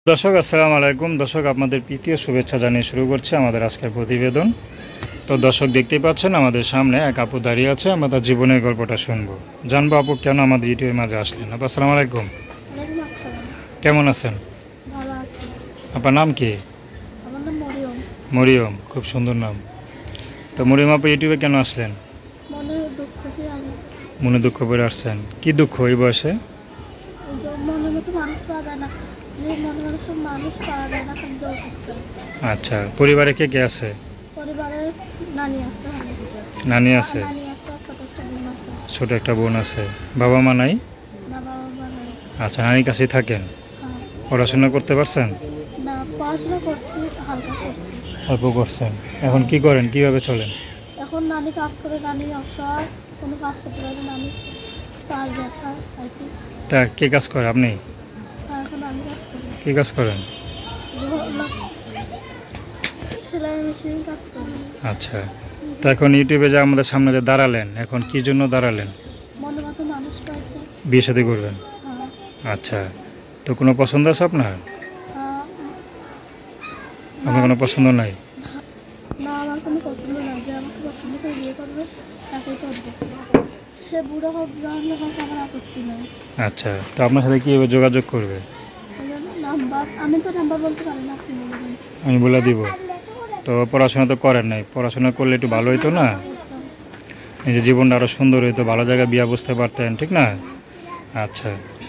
দর্শক আসসালামু আলাইকুম। দর্শক আপনাদের প্রীতীয় শুভেচ্ছা জানিয়ে শুরু করছি আমাদের আজকের প্রতিবেদন। তো দর্শক দেখতেই পাচ্ছেন আমাদের সামনে এক আপু দাঁড়িয়ে আছে। আমরা তার জীবনের গল্পটা শুনবো, জানবো আপু কেন আমাদের ইউটিউবের মাঝে আসলেন। আপু আসসালামু আলাইকুম, ওয়ালাইকুম আসসালাম। কেমন আছেন? ভালো আছি। আপনার নাম কি? আমার নাম মরিয়ম। মরিয়ম, খুব সুন্দর নাম। তো মরিয়ম আপু ইউটিউবে কেন আসলেন? মনে দুঃখ কি আমি মনে দুঃখ করে আসছেন? কি দুঃখ এই বয়সে? ওই যে মনের মতো মানুষ পাওয়া যায় না, যে মনের মানুষের মানুষ পাওয়া যায় না, খালি যৌতুক চাই। আচ্ছা, পরিবারে কে কে আছে? পরিবারে নানি আছে, নানি আছে, নানি আছে, আর ছোট একটা বোন আছে। ছোট একটা বোন আছে। বাবা মা নাই? না, বাবা মা নাই। আচ্ছা, নানির কাছেই থাকেন। হ্যাঁ। পড়াশোনা করতে পারছেন? না, পড়াশোনা করছি, হালকা করছি। অল্প করছেন। এখন কি করেন, কিভাবে চলেন? এখন নানি কাজ করে, নানি অসহায়, কোনো কাজ করতে পারে না, নানি পাল ব্যথা আর কি। তা কে কাজ করে আপনি? এখন আমি কাজ করি, কি কাজ করেন? সেলাই মেশিন কাজ করি। আচ্ছা, তো এখন ইউটিউবে যে আমাদের সামনে যে দাঁড়ালেন, এখন কি জন্য দাঁড়ালেন? মনের মতো মানুষ পাইতে। বিয়ে শাদী করবেন? হ্যাঁ। আচ্ছা, তো কোনো পছন্দ আছে আপনার? আপনার কোনো পছন্দ নাই? না, আমার কোনো পছন্দ নাই, যে আমাকে পছন্দ করে বিয়ে করবে তাকেই করবে। সে বুড়ো হোক, জওয়ান হোক, আমার আপত্তি নাই। আচ্ছা, তো আপনার সাথে কীভাবে যোগাযোগ করবে? নাম্বার আমি তো নাম্বার বলতে পারি না, আপনি বলবেন। আমি বলে দিব। তো পড়াশোনা তো করেন নাই, পড়াশোনা করলে একটু ভালো হইতো না? নিজের জীবনটা আরও সুন্দর হইতো, ভালো জায়গায় বিয়ে বসতে পারতেন, ঠিক না? আচ্ছা,